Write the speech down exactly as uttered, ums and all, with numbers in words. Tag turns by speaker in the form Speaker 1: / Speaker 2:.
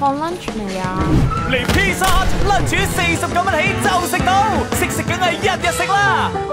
Speaker 1: 放 lunch 未啊？
Speaker 2: 嚟 Pizza Hut lunch 四十九蚊起就食到，識食梗係日日食啦！